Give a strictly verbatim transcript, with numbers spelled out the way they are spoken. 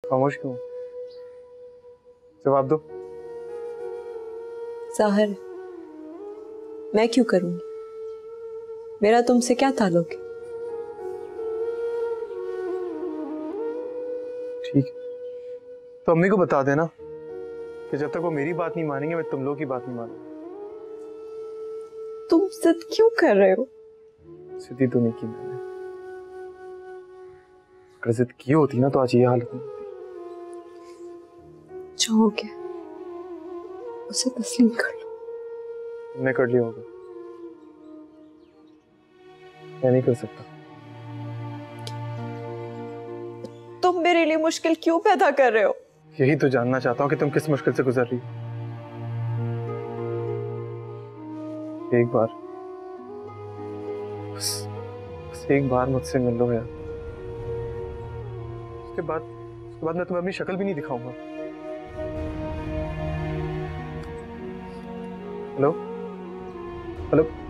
खामोश क्यों? जवाब दो। जाहिर है मैं क्यों करूंगी, मेरा तुमसे क्या ताल्लुक है? ठीक है, तो अम्मी को बता देना कि जब तक वो मेरी बात नहीं मानेंगे मैं तुम लोग की बात नहीं मानूंगा। तुम जिद क्यों कर रहे हो? जिद तो नहीं की मैंने, अगर जिद की होती ना तो आज ये हालत नहीं होती। जो हो गया उसे तस्लीम कर लो। तुमने कर लिया होगा, मैं नहीं कर सकता। तुम मेरे लिए मुश्किल क्यों पैदा कर रहे हो? यही तो जानना चाहता हूँ कि तुम किस मुश्किल से गुजर रही हो। एक बार बस, बस एक बार मुझसे मिल लो यार, उसके बाद उसके बाद मैं तुम्हें अपनी शक्ल भी नहीं दिखाऊंगा। Hello hello